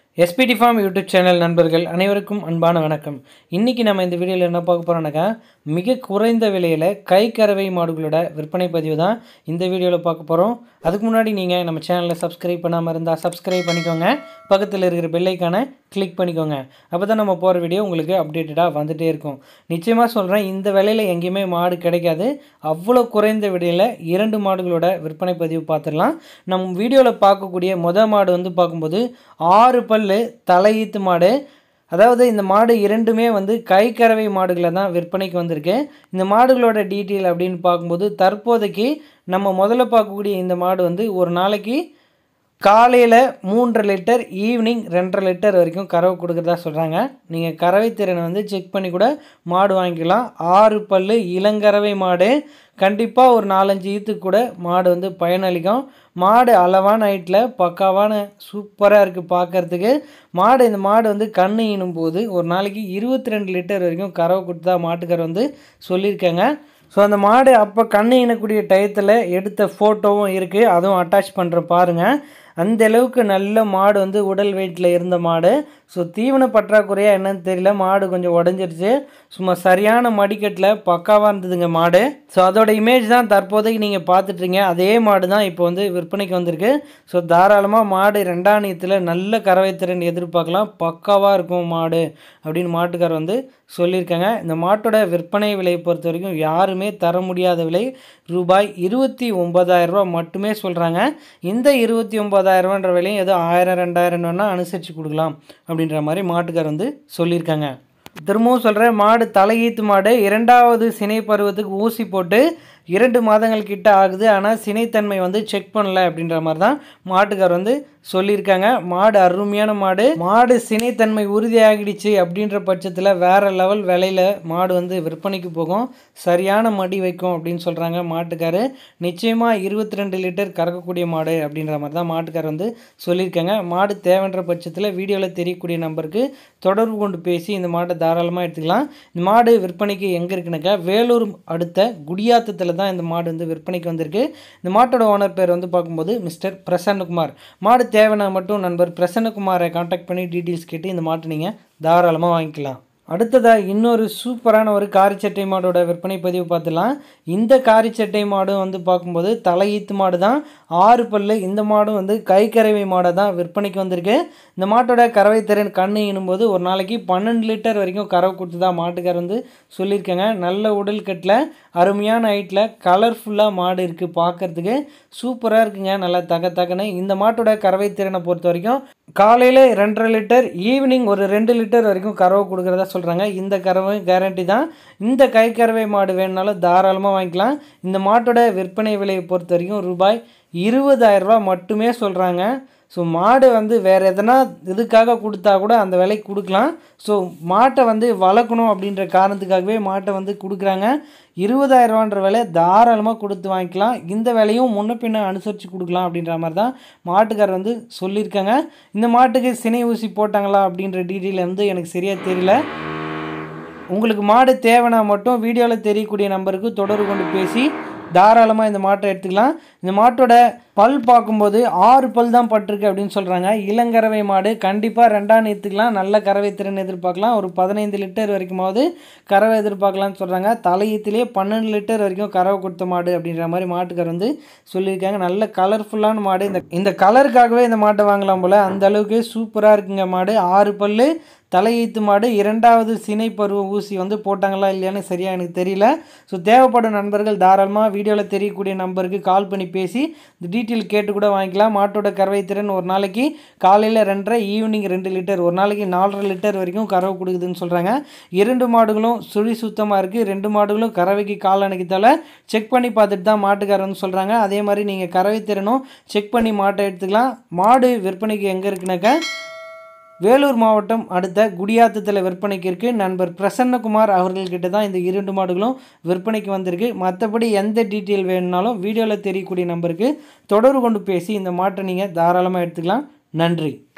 SPD Farm YouTube channel நண்பர்கள் அனைவருக்கும் அன்பான வணக்கம். இன்னைக்கு நம்ம இந்த வீடியோவில் என்ன பார்க்க போறோம்னா மிக குறைந்த விலையில கை கறவை மாடுகளோட விற்பனை பதிவு தான் இந்த வீடியோவில் பார்க்க போறோம். அதுக்கு முன்னாடி நீங்க நம்ம சேனலை சப்ஸ்கிரைப் பண்ணாம இருந்தா சப்ஸ்கிரைப் பண்ணிக்கோங்க. பக்கத்தில் இருக்கிற பெல் ஐகானை கிளிக் பண்ணிக்கோங்க. அப்பதான் நம்ம போற வீடியோ உங்களுக்கு அப்டேட்டடா வந்துட்டே இருக்கும். நிச்சயமா சொல்றேன், இந்த விலையில எங்கேயுமே மாடு கிடைக்காது. அவ்வளவு குறைந்த விலையில இரண்டு மாடுகளோட விற்பனை பதிவு பார்த்துடலாம். நம்ம வீடியோவில் பார்க்கக்கூடிய முதல் மாடு வந்து பார்க்கும்போது 6 பல்லு தலையீத்து மாடு. அதாவது இந்த மாடு இரண்டுமே வந்து கை கறவை மாடுகளை தான் விற்பனைக்கு வந்திருக்கு. இந்த மாடுகளோட டீட்டெயில் அப்படின்னு பார்க்கும்போது தற்போதைக்கு நம்ம முதல்ல பார்க்கக்கூடிய இந்த மாடு வந்து ஒரு நாளைக்கு காலையில் 3.5 லிட்டர், ஈவினிங் 2.5 லிட்டர் வரைக்கும் கறவை கொடுக்குறதா சொல்கிறாங்க. நீங்கள் கறவை திறனை வந்து செக் பண்ணி கூட மாடு வாங்கிக்கலாம். 6 பல்லு இளங்கறவை மாடு. கண்டிப்பாக ஒரு 4-5 ஈத்துக்கு கூட மாடு வந்து பயனளிக்கும். மாடு அளவான ஹைட்டில் பக்காவான சூப்பராக இருக்குது பார்க்குறதுக்கு. இந்த மாடு வந்து கண்ணு ஈனும் போது ஒரு நாளைக்கு 22 லிட்டர் வரைக்கும் கறவை கொடுத்தா மாட்டுக்கரை வந்து சொல்லியிருக்காங்க. ஸோ அந்த மாடு அப்போ கண்ணு ஈனக்கூடிய டயத்தில் எடுத்த ஃபோட்டோவும் இருக்குது, அதுவும் அட்டாச் பண்ணுறேன் பாருங்கள். அந்த அளவுக்கு நல்ல மாடு வந்து உடல் வெயிட்டில் இருந்த மாடு. ஸோ தீவன பற்றாக்குறையாக என்னன்னு தெரியல, மாடு கொஞ்சம் உடஞ்சிருச்சு. சும்மா சரியான மடிக்கட்டில் பக்காவாக இருந்ததுங்க மாடு. ஸோ அதோட இமேஜ் தான் தற்போதைக்கு நீங்கள் பார்த்துட்ருங்க. அதே மாடு தான் இப்போ வந்து விற்பனைக்கு வந்திருக்கு. ஸோ தாராளமாக மாடு 2ஆம் ஈத்தில் நல்ல கறவை திறன் எதிர்பார்க்கலாம். பக்காவாக இருக்கும் மாடு அப்படின்னு மாட்டுக்கார் வந்து சொல்லியிருக்காங்க. இந்த மாட்டோட விற்பனை விலையை பொறுத்த வரைக்கும் யாருமே தர முடியாத விலை ரூபாய் 29,000 ரூபா மட்டுமே சொல்கிறாங்க. இந்த 29,000 விலையும் ஏதோ 1000-2000 வேணால் அனுசரித்து கொடுக்கலாம் அப்படின்ற மாதிரி மாட்டுக்கார் வந்து சொல்லியிருக்காங்க. திரும்பவும் சொல்கிறேன், மாடு தலையீத்து மாடு. 2வது சினை பருவத்துக்கு ஊசி போட்டு 2 மாதங்கள் கிட்ட ஆகுது. ஆனால் சினைத்தன்மை வந்து செக் பண்ணல அப்படின்ற மாதிரி தான் மாட்டுக்கார் வந்து சொல்லியிருக்காங்க. மாடு அருமையான மாடு. மாடு சினைத்தன்மை உறுதியாகிடுச்சு அப்படின்ற பட்சத்தில் வேறு லெவல் விலையில் மாடு வந்து விற்பனைக்கு போகும். சரியான மடி வைக்கும் அப்படின்னு சொல்கிறாங்க மாட்டுக்கார். நிச்சயமாக 22 லிட்டர் கறக்கக்கூடிய மாடு அப்படின்ற மாதிரி தான் மாட்டுக்கார் வந்து சொல்லியிருக்காங்க. மாடு தேவைன்ற பட்சத்தில் வீடியோவில் தெரியக்கூடிய நம்பருக்கு தொடர்பு கொண்டு பேசி இந்த மாட்டை தாராளமாக எடுத்துக்கலாம். இந்த மாடு விற்பனைக்கு எங்கே இருக்குனாக்கா வேலூர் அடுத்த குடியாத்தத்தில் தான் இந்த மாடு வந்து விற்பனைக்கு வந்திருக்கு. இந்த மாட்டோட ஓனர் பேர் வந்து பார்க்கும்போது மிஸ்டர் பிரசன்னகுமார். மாடு தேவைன்னா மட்டும் நண்பர் பிரசன்னகுமாரை கான்டாக்ட் பண்ணி டீட்டெயில்ஸ் கேட்டு இந்த மாட்டை நீங்கள் தாராளமாக வாங்கிக்கலாம். அடுத்ததாக இன்னொரு சூப்பரான ஒரு காரிச்சட்டை மாடோட விற்பனை பதிவு பார்த்துலாம். இந்த காரிச்சட்டை மாடு வந்து பார்க்கும்போது தலையீத்து மாடு தான், 6 பல்லு. இந்த மாடும் வந்து கை கறவை மாடை தான் விற்பனைக்கு வந்திருக்கு. இந்த மாட்டோட கறவை திறன் கண்ணு ஈனும்போது ஒரு நாளைக்கு 12 லிட்டர் வரைக்கும் கறவை கொடுத்து தான் மாட்டுக்கார் வந்து சொல்லியிருக்காங்க. நல்ல உடல் கட்டில் அருமையான ஹைட்டில் கலர்ஃபுல்லாக மாடு இருக்குது, பார்க்குறதுக்கு சூப்பராக இருக்குங்க, நல்லா தகன்னு. இந்த மாட்டோட கறவை திறனை பொறுத்த வரைக்கும் காலையில் 2.5 லிட்டர், ஈவினிங் ஒரு 2 லிட்டர் வரைக்கும் கறவை கொடுக்குறதா சொல்கிறாங்க. இந்த கறவை கேரண்டி தான். இந்த கை கறவை மாடு வேணுனாலும் தாராளமாக வாங்கிக்கலாம். இந்த மாட்டோட விற்பனை விலையை பொறுத்த வரைக்கும் ரூபாய் 20,000 ரூபா மட்டுமே சொல்கிறாங்க. ஸோ மாடு வந்து வேறு எதனா இதுக்காக கொடுத்தா கூட அந்த விலைக்கு கொடுக்கலாம். ஸோ மாட்டை வந்து வளர்க்கணும் அப்படின்ற காரணத்துக்காகவே மாட்டை வந்து கொடுக்குறாங்க. 20,000 ரூபான்ற விலை தாராளமாக கொடுத்து வாங்கிக்கலாம். இந்த விலையும் முன்ன பின்ன அனுசரித்து கொடுக்கலாம் அப்படின்ற மாதிரி தான் மாட்டுக்கார் வந்து சொல்லியிருக்காங்க. இந்த மாட்டுக்கு சினை ஊசி போட்டாங்களா அப்படின்ற டீட்டெயில் வந்து எனக்கு சரியாக தெரியல. உங்களுக்கு மாடு தேவைன்னா மட்டும் வீடியோவில் தெரியக்கூடிய நம்பருக்கு தொடர்பு கொண்டு பேசி தாராளமாக இந்த மாட்டை எடுத்துக்கலாம். இந்த மாட்டோட பல் பார்க்கும்போது 6 பல் தான் பட்டிருக்கு அப்படின்னு சொல்கிறாங்க. இளங்கறவை மாடு. கண்டிப்பாக 2ஆம் ஈத்துக்கலாம் நல்ல கறவை திறன் எதிர்பார்க்கலாம். ஒரு 15 லிட்டர் வரைக்குமாவது கறவை எதிர்பார்க்கலாம்னு சொல்கிறாங்க. தலையீத்திலே 12 லிட்டர் வரைக்கும் கறவை கொடுத்த மாடு அப்படின்ற மாதிரி மாட்டுக்கார் வந்து சொல்லியிருக்காங்க. நல்ல கலர்ஃபுல்லான மாடு. இந்த கலருக்காகவே இந்த மாட்டை வாங்கலாம் போல், அந்த அளவுக்கு சூப்பராக இருக்குங்க மாடு. 6 பல்லு தலையீத்து மாடு. 2வது சினை பருவ ஊசி வந்து போட்டாங்களா இல்லையான்னு சரியாக எனக்கு தெரியல. ஸோ தேவைப்படும் நண்பர்கள் தாராளமாக வீடியோவில் தெரியக்கூடிய நம்பருக்கு கால் பண்ணி பேசி இந்த டீட்டெயில் கேட்டு கூட வாங்கிக்கலாம். மாட்டோட கறவை திறன் ஒரு நாளைக்கு காலையில் 2.5, ஈவினிங் 2 லிட்டர், ஒரு நாளைக்கு 4.5 லிட்டர் வரைக்கும் கறவை கொடுக்குதுன்னு சொல்கிறாங்க. 2 மாடுகளும் சுழி சுத்தமாக இருக்குது. 2 மாடுகளும் கறவைக்கு கால் அணைக்கத்தால் செக் பண்ணி பார்த்துட்டு தான் மாட்டுக்காரர் வந்து சொல்கிறாங்க. அதே மாதிரி நீங்கள் கறவை திறனும் செக் பண்ணி மாட்டை எடுத்துக்கலாம். மாடு விற்பனைக்கு எங்கே இருக்குனாக்கா வேலூர் மாவட்டம் அடுத்த குடியாத்தத்தில் விற்பனைக்கு இருக்குது. நண்பர் பிரசன்னகுமார் அவர்கள்கிட்ட தான் இந்த 2 மாடுகளும் விற்பனைக்கு வந்திருக்கு. மற்றபடி எந்த டீட்டெயில் வேணும்னாலும் வீடியோவில் தெரியக்கூடிய நம்பருக்கு தொடர்பு கொண்டு பேசி இந்த மாட்டை நீங்கள் தாராளமாக எடுத்துக்கலாம். நன்றி.